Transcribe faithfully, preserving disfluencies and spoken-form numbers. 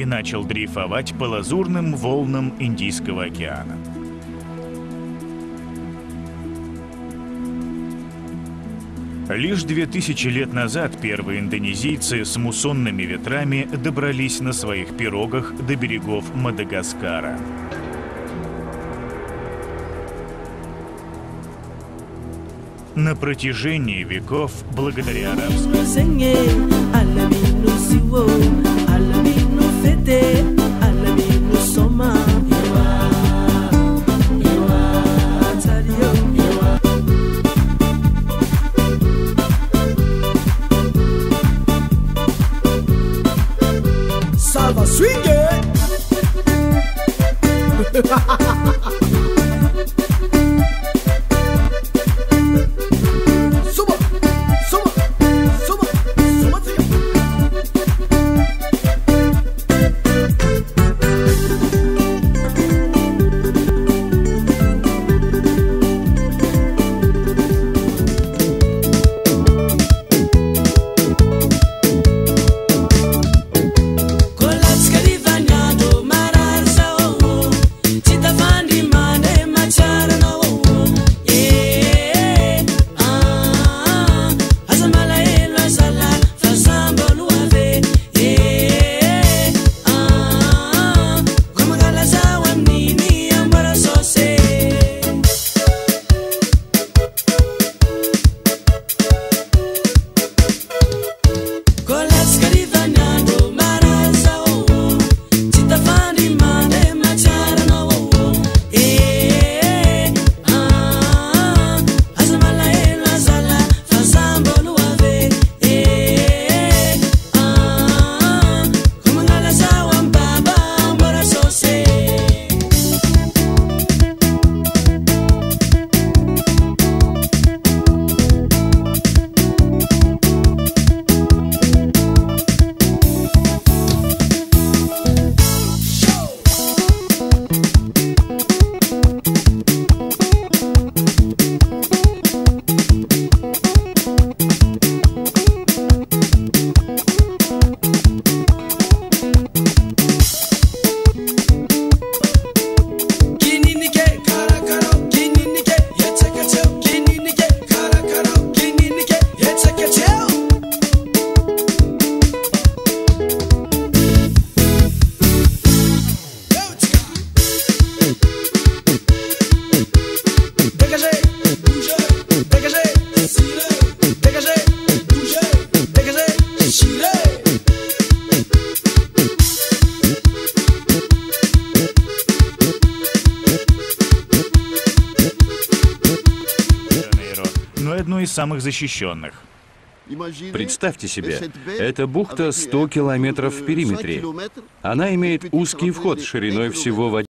и начал дрейфовать по лазурным волнам Индийского океана. Лишь две тысячи лет назад первые индонезийцы с муссонными ветрами добрались на своих пирогах до берегов Мадагаскара. На протяжении веков, благодаря арабскому одной из самых защищенных. Представьте себе, эта бухта сто километров в периметре. Она имеет узкий вход шириной всего в